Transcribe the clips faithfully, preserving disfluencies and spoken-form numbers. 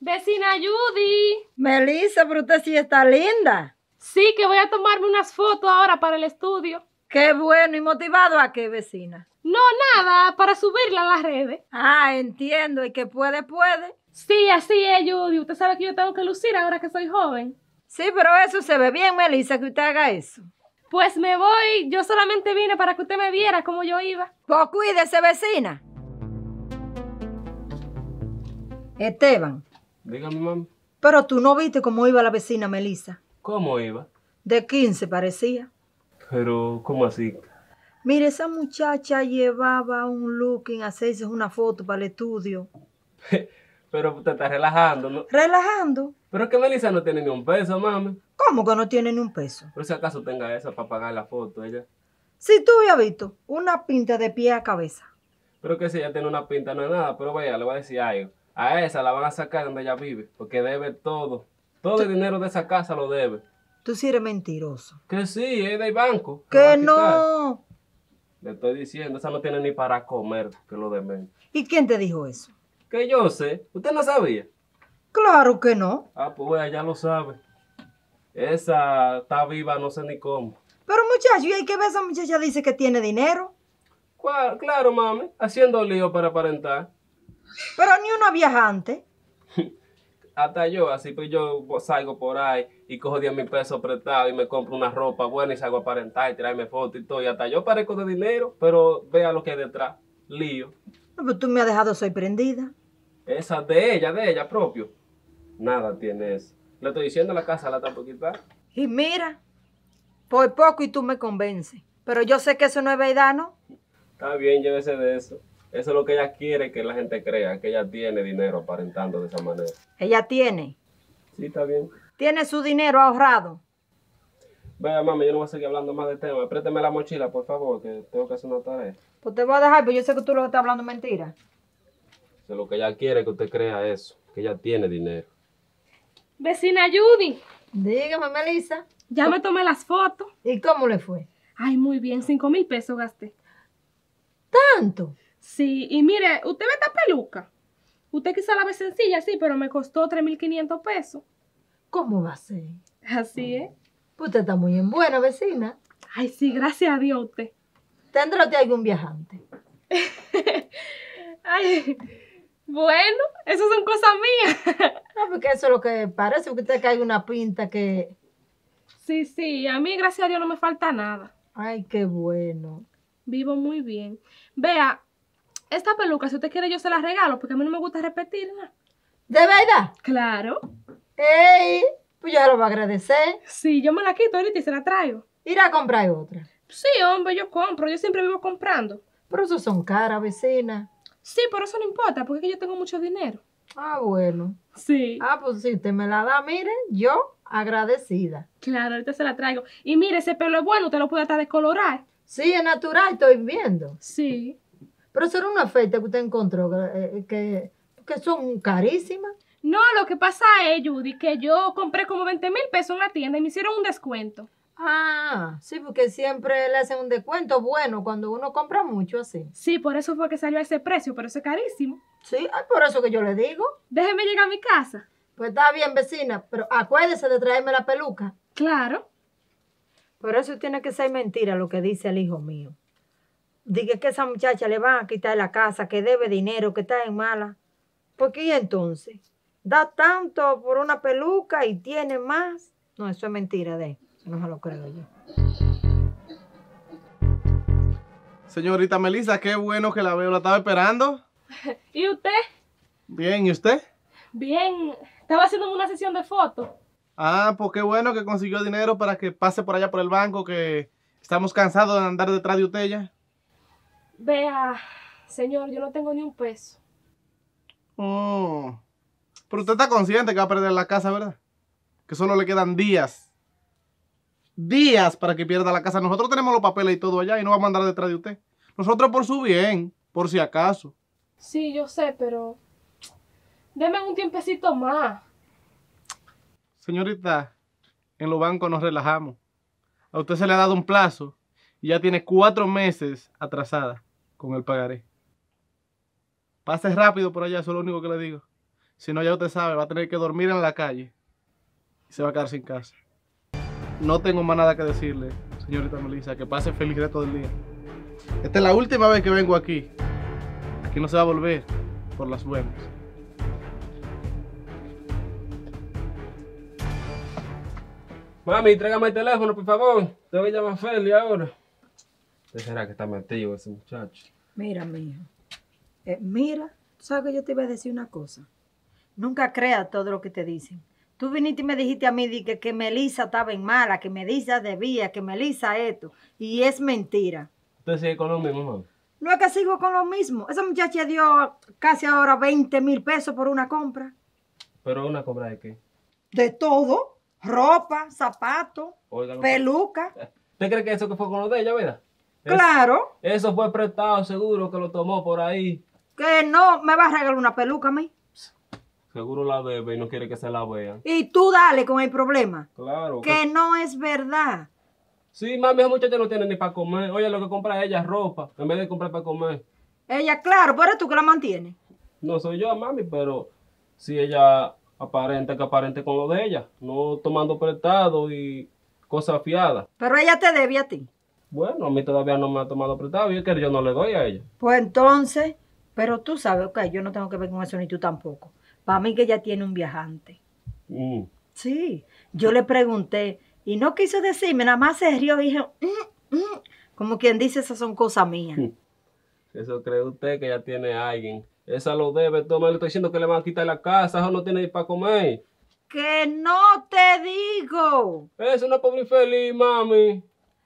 Vecina Judy. Melissa, pero usted sí está linda. Sí, que voy a tomarme unas fotos ahora para el estudio. Qué bueno. ¿Y motivado a qué, vecina? No, nada, para subirla a las redes. Ah, entiendo. Y que puede, puede. Sí, así es, Judy. Usted sabe que yo tengo que lucir ahora que soy joven. Sí, pero eso se ve bien, Melissa, que usted haga eso. Pues me voy. Yo solamente vine para que usted me viera cómo yo iba. Pues cuídese, vecina. Esteban. Dígame, mami. Pero tú no viste cómo iba la vecina Melissa. ¿Cómo iba? De quince parecía. Pero, ¿cómo así? Mire, esa muchacha llevaba un looking a hacerse una foto para el estudio. Pero te estás relajando, ¿no? Relajando. Pero es que Melissa no tiene ni un peso, mami. ¿Cómo que no tiene ni un peso? Por si acaso tenga esa para pagar la foto, ella. Si tú habías visto una pinta de pie a cabeza. Pero que si ella tiene una pinta no es nada. Pero vaya, le voy a decir algo. A esa la van a sacar donde ella vive. Porque debe todo. Todo el dinero de esa casa lo debe. Tú sí eres mentiroso. Que sí, es del banco. Que no. Le estoy diciendo, esa no tiene ni para comer, que lo de menos. ¿Y quién te dijo eso? Que yo sé. ¿Usted no sabía? Claro que no. Ah, pues vaya, ya lo sabe. Esa está viva, no sé ni cómo. Pero muchacho, ¿y hay que ver esa muchacha dice que tiene dinero? ¿Cuál? Claro, mami, haciendo lío para aparentar. Pero ni una viajante. Hasta yo, así pues yo salgo por ahí y cojo diez mil pesos prestados y me compro una ropa buena y salgo a aparentar y traerme fotos y todo. Y hasta yo parezco de dinero, pero vea lo que hay detrás. Lío. No, pero tú me has dejado sorprendida. Esa de ella, de ella propio. Nada tiene eso. Le estoy diciendo la casa la está por quitar. Y mira, por poco y tú me convences. Pero yo sé que eso no es verdad, ¿no? Está bien, llévese de eso. Eso es lo que ella quiere que la gente crea, que ella tiene dinero aparentando de esa manera. Ella tiene. Sí, está bien. Tiene su dinero ahorrado. Vea, mami, yo no voy a seguir hablando más del tema. Présteme la mochila, por favor, que tengo que hacer una tarea. Pues te voy a dejar, pero yo sé que tú lo que estás hablando es mentira. Eso es lo que ella quiere, que usted crea eso, que ella tiene dinero. Vecina Judy. Dígame, Melissa. Ya me tomé las fotos. ¿Y cómo le fue? Ay, muy bien, cinco mil pesos gasté. ¿Tanto? Sí, y mire, usted ve esta peluca. Usted quizá la ve sencilla, sí, pero me costó tres mil quinientos pesos. ¿Cómo va a ser? Así es. Pues usted está muy en buena, vecina. Ay, sí, gracias a Dios usted. ¿Tendrá usted algún viajante? Ay, bueno, eso son cosas mías. No, porque eso es lo que parece, porque usted cae una pinta que... Sí, sí, a mí gracias a Dios no me falta nada. Ay, qué bueno. Vivo muy bien. Vea, esta peluca, si usted quiere yo se la regalo, porque a mí no me gusta repetir nada. ¿De verdad? Claro. ¡Ey! Pues yo se lo voy a agradecer. Sí, yo me la quito ahorita y se la traigo. Ir a comprar otra. Sí, hombre, yo compro, yo siempre vivo comprando. Pero eso son caras, vecina. Sí, pero eso no importa, porque es que yo tengo mucho dinero. Ah, bueno. Sí. Ah, pues si usted me la da, mire, yo agradecida. Claro, ahorita se la traigo. Y mire, ese pelo es bueno, usted lo puede hasta descolorar. Sí, es natural, estoy viendo. Sí. Pero eso era una oferta que usted encontró, eh, que, que son carísimas. No, lo que pasa es, Judy, que yo compré como veinte mil pesos en la tienda y me hicieron un descuento. Ah, sí, porque siempre le hacen un descuento bueno cuando uno compra mucho así. Sí, por eso fue que salió a ese precio, pero eso es carísimo. Sí, ay, por eso que yo le digo. Déjeme llegar a mi casa. Pues está bien, vecina, pero acuérdese de traerme la peluca. Claro. Por eso tiene que ser mentira lo que dice el hijo mío. Dice que esa muchacha le van a quitar la casa, que debe dinero, que está en mala. ¿Por qué entonces? Da tanto por una peluca y tiene más. No, eso es mentira de él. No se lo creo yo. Señorita Melissa, qué bueno que la veo. ¿La estaba esperando? ¿Y usted? Bien, ¿y usted? Bien. Estaba haciendo una sesión de fotos. Ah, pues qué bueno que consiguió dinero para que pase por allá por el banco, que estamos cansados de andar detrás de usted ya. Vea, señor, yo no tengo ni un peso. Oh. Pero usted está consciente que va a perder la casa, ¿verdad? Que solo le quedan días. Días para que pierda la casa. Nosotros tenemos los papeles y todo allá y no vamos a andar detrás de usted. Nosotros por su bien, por si acaso. Sí, yo sé, pero deme un tiempecito más. Señorita, en los bancos nos relajamos. A usted se le ha dado un plazo y ya tiene cuatro meses atrasada con el pagaré. Pase rápido por allá, eso es lo único que le digo. Si no, ya usted sabe, va a tener que dormir en la calle y se va a quedar sin casa. No tengo más nada que decirle, señorita Melissa, que pase feliz resto del día. Esta es la última vez que vengo aquí. Aquí no se va a volver por las buenas. Mami, tráigame el teléfono, por favor. Te voy a llamar a Feli ahora. ¿Qué será que está metido ese muchacho? Mira, mijo. Eh, mira, tú sabes que yo te iba a decir una cosa. Nunca creas todo lo que te dicen. Tú viniste y me dijiste a mí di que, que Melissa estaba en mala, que Melissa debía, que Melissa esto. Y es mentira. ¿Usted sigue con lo mismo, mami? No es que sigo con lo mismo. Esa muchacha dio casi ahora veinte mil pesos por una compra. ¿Pero una compra de qué? De todo. Ropa, zapatos, Oiga, peluca. ¿Usted cree que eso que fue con lo de ella, verdad? Claro. Eso fue prestado, seguro que lo tomó por ahí. Que no me va a regalar una peluca a mí. Seguro la debe y no quiere que se la vean. Y tú dale con el problema. Claro. Que no es verdad. Sí, mami, esa muchacha no tiene ni para comer. Oye, lo que compra ella es ropa, en vez de comprar para comer. Ella, claro, pero es tú que la mantienes. No soy yo, mami, pero si ella aparenta que aparente con lo de ella, no tomando prestado y cosas fiadas. Pero ella te debe a ti. Bueno, a mí todavía no me ha tomado prestado y es que yo no le doy a ella. Pues entonces, pero tú sabes, ok, yo no tengo que ver con eso ni tú tampoco. Para mí que ella tiene un viajante. Mm. Sí, yo le pregunté y no quiso decirme, nada más se rió y dijo, mm, mm, como quien dice, esas son cosas mías. Eso cree usted que ella tiene a alguien. Esa lo debe, toma, le estoy diciendo que le van a quitar la casa, eso no tiene ni para comer. Que no te digo. Es una pobre infeliz, mami.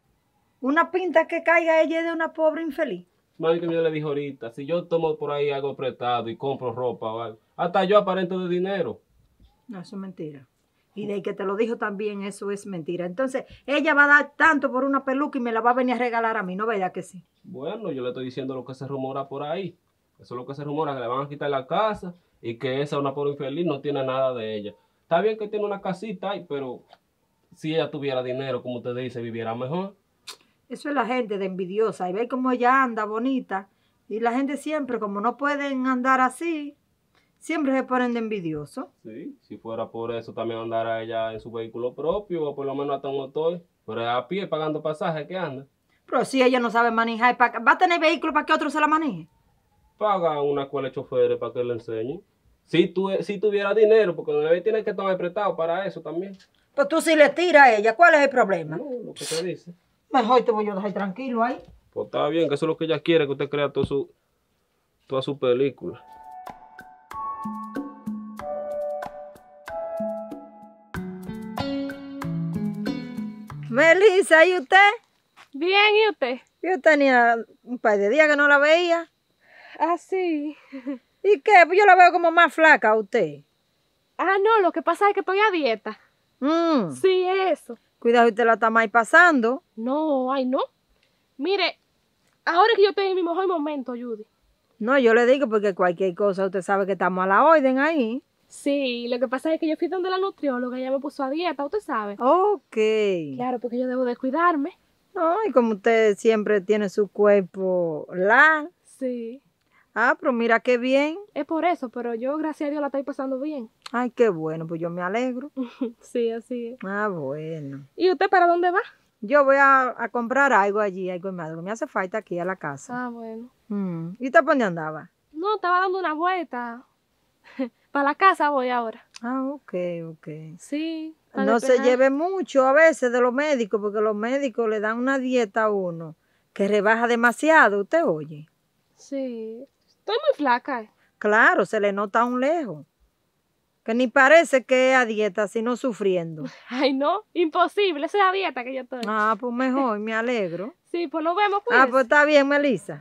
Una pinta que caiga ella de una pobre infeliz. Mami, que yo le dije ahorita, si yo tomo por ahí algo prestado y compro ropa o algo, hasta yo aparento de dinero. No, eso es mentira. Y de que te lo dijo también, eso es mentira. Entonces, ella va a dar tanto por una peluca y me la va a venir a regalar a mí, ¿no verdad que sí? Bueno, yo le estoy diciendo lo que se rumora por ahí. Eso es lo que se rumora, que le van a quitar la casa y que esa una pobre infeliz no tiene nada de ella. Está bien que tiene una casita ahí, pero si ella tuviera dinero, como usted dice, viviera mejor. Eso es la gente de envidiosa. Y ve cómo ella anda bonita. Y la gente siempre, como no pueden andar así, siempre se ponen de envidioso. Sí, si fuera por eso también andara ella en su vehículo propio o por lo menos hasta un motor. Pero es a pie pagando pasaje que anda. Pero si ella no sabe manejar, ¿pa- ¿va a tener vehículo para que otro se la maneje? Paga una escuela de choferes para que le enseñe. Si, tu, si tuviera dinero, porque debe tiene que tomar prestado para eso también. Pues tú si le tiras a ella, ¿cuál es el problema? No, lo que te dice. Mejor te voy a dejar tranquilo ahí. Pues está bien, que eso es lo que ella quiere, que usted crea todo su, toda su película. Melissa, ¿y usted? Bien, ¿y usted? Yo tenía un par de días que no la veía. Ah, sí. ¿Y qué? Pues yo la veo como más flaca a usted. Ah, no, lo que pasa es que estoy a dieta. Mm. Sí, eso. Cuidado, usted la está más pasando. No, ay, no. Mire, ahora que yo estoy en mi mejor momento, Judy. No, yo le digo porque cualquier cosa usted sabe que estamos a la orden ahí. Sí, lo que pasa es que yo fui donde la nutrióloga, ella me puso a dieta, usted sabe. Ok. Claro, porque yo debo de cuidarme. No, y como usted siempre tiene su cuerpo la. Sí, Ah, pero mira qué bien. es por eso, pero yo, gracias a Dios, la estoy pasando bien. Ay, qué bueno, pues yo me alegro. Sí, así es. Ah, bueno. ¿Y usted para dónde va? Yo voy a, a comprar algo allí, algo más, que me hace falta aquí a la casa. Ah, bueno. Mm. ¿Y usted por dónde andaba? No, estaba dando una vuelta. Para la casa voy ahora. Ah, ok, ok. Sí. pa' No se despejar. lleve mucho a veces de los médicos, porque los médicos le dan una dieta a uno que rebaja demasiado, ¿usted oye? Sí. Estoy muy flaca. eh. Claro, se le nota a un lejos. Que ni parece que es a dieta, sino sufriendo. Ay, no, imposible. Esa es la dieta que yo estoy. Ah, pues mejor, me alegro. Sí, pues nos vemos, pues. Ah, pues está bien, Melissa.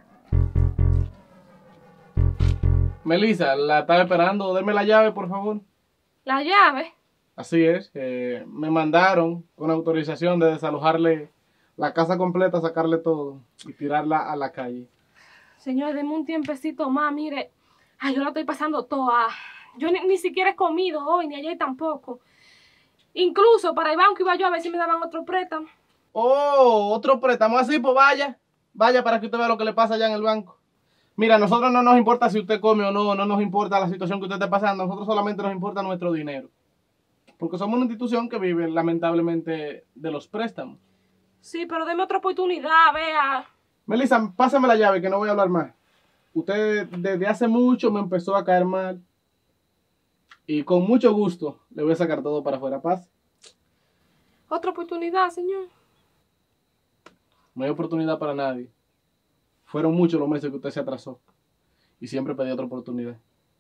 Melissa, la estaba esperando. Deme la llave, por favor. La llave. Así es. eh, me mandaron con autorización de desalojarle la casa completa, sacarle todo y tirarla a la calle. Señor, deme un tiempecito más, mire. Ay, yo la estoy pasando toda. Yo ni, ni siquiera he comido hoy, ni ayer tampoco. Incluso para el banco iba yo a ver si me daban otro préstamo. Oh, otro préstamo así, pues vaya. Vaya para que usted vea lo que le pasa allá en el banco. Mira, a nosotros no nos importa si usted come o no, no nos importa la situación que usted esté pasando, a nosotros solamente nos importa nuestro dinero. Porque somos una institución que vive lamentablemente de los préstamos. Sí, pero deme otra oportunidad, vea. Melissa, pásame la llave que no voy a hablar más. Usted desde hace mucho me empezó a caer mal. Y con mucho gusto le voy a sacar todo para afuera. Paz. Otra oportunidad, señor. No hay oportunidad para nadie. Fueron muchos los meses que usted se atrasó. Y siempre pedí otra oportunidad.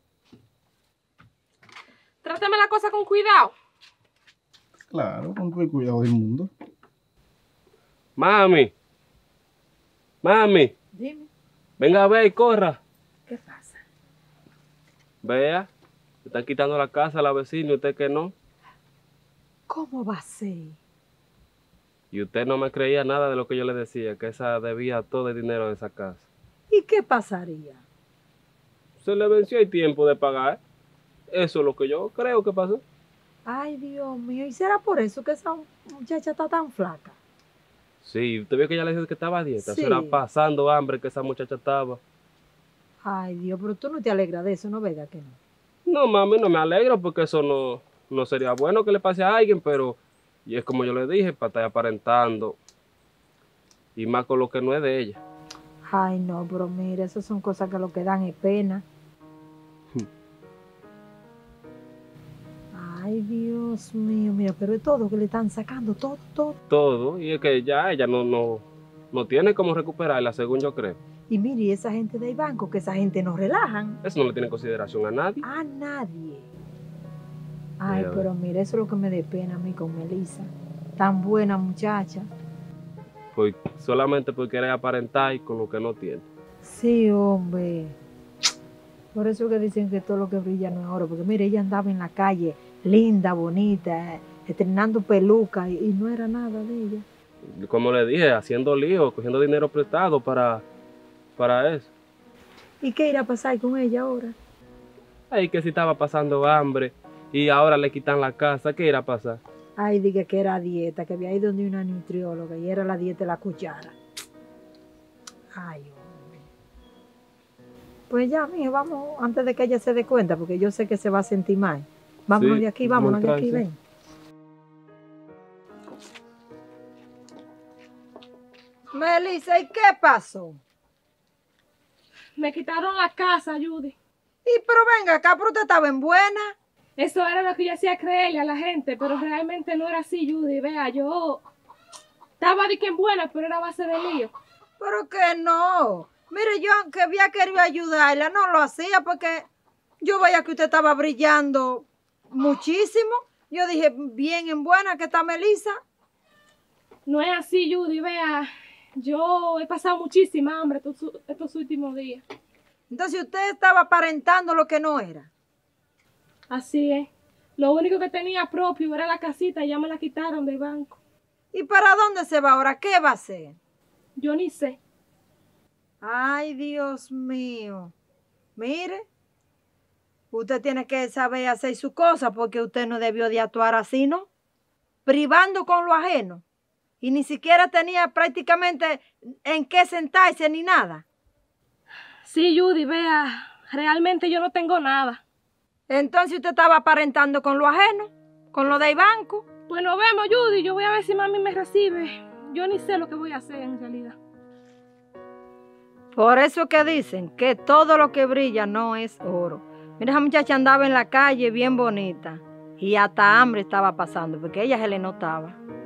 Tráteme la cosa con cuidado. Claro, con todo el cuidado del mundo. Mami. Mami. Dime, Venga a ver y corra. ¿qué pasa? Vea. Le están quitando la casa a la vecina y usted que no. ¿Cómo va a ser? Y usted no me creía nada de lo que yo le decía, que esa debía todo el dinero de esa casa. ¿Y qué pasaría? Se le venció el tiempo de pagar. Eso es lo que yo creo que pasó. Ay, Dios mío, ¿y será por eso que esa muchacha está tan flaca? Sí, usted vio que ella le dijo que estaba a dieta. Sí. Se era pasando hambre que esa muchacha estaba. Ay, Dios, pero tú no te alegras de eso, ¿no? ¿Verdad que no? No, mami, no me alegro porque eso no, no sería bueno que le pase a alguien, pero y es como yo le dije, para estar aparentando. Y más con lo que no es de ella. Ay, no, pero mira, esas son cosas que lo que dan es pena. Ay, Dios mío, mira, pero es todo que le están sacando, todo, todo. Todo. Y es que ya ella no, no, no tiene cómo recuperarla, según yo creo. Y mire, y esa gente del banco, que esa gente nos relajan. Eso no le tiene consideración a nadie. A nadie. Ay, Mira, pero mira, eso es lo que me da pena a mí con Melissa. Tan buena muchacha. Pues solamente por querer aparentar y con lo que no tiene. Sí, hombre. Por eso que dicen que todo lo que brilla no es oro. Porque mire, ella andaba en la calle, linda, bonita, eh, estrenando peluca y, y no era nada de ella. Como le dije, haciendo lío, cogiendo dinero prestado para, para eso. ¿Y qué irá a pasar con ella ahora? Ay, que si estaba pasando hambre y ahora le quitan la casa, ¿qué irá a pasar? Ay, dije que era dieta, que había ido donde una nutrióloga y era la dieta de la cuchara. Ay, hombre. Pues ya, mijo, vamos, antes de que ella se dé cuenta, porque yo sé que se va a sentir mal. Vámonos Sí, de aquí, vámonos de aquí, tranqui. ven. Melissa, ¿y qué pasó? Me quitaron la casa, Judy. Y pero venga acá, pero usted estaba en buena. Eso era lo que yo hacía creerle a la gente, pero realmente no era así, Judy. Vea, yo estaba de que en buena, pero era a base de lío. Pero que no. Mire, yo aunque había querido ayudarla, no lo hacía porque yo veía que usted estaba brillando muchísimo. Yo dije, bien en buena que está Melissa. No es así, Judy. Vea, yo he pasado muchísima hambre estos, estos últimos días. Entonces usted estaba aparentando lo que no era. Así es. Lo único que tenía propio era la casita y ya me la quitaron del banco. ¿Y para dónde se va ahora? ¿Qué va a hacer? Yo ni sé. Ay, Dios mío. Mire, usted tiene que saber hacer su cosa porque usted no debió de actuar así, ¿no? Privando con lo ajeno. Y ni siquiera tenía prácticamente en qué sentarse ni nada. Sí, Judy, vea, realmente yo no tengo nada. Entonces usted estaba aparentando con lo ajeno, con lo del banco. Pues nos vemos, Judy. Yo voy a ver si mami me recibe. Yo ni sé lo que voy a hacer en realidad. Por eso que dicen que todo lo que brilla no es oro. Mira, esa muchacha andaba en la calle bien bonita y hasta hambre estaba pasando porque ella se le notaba.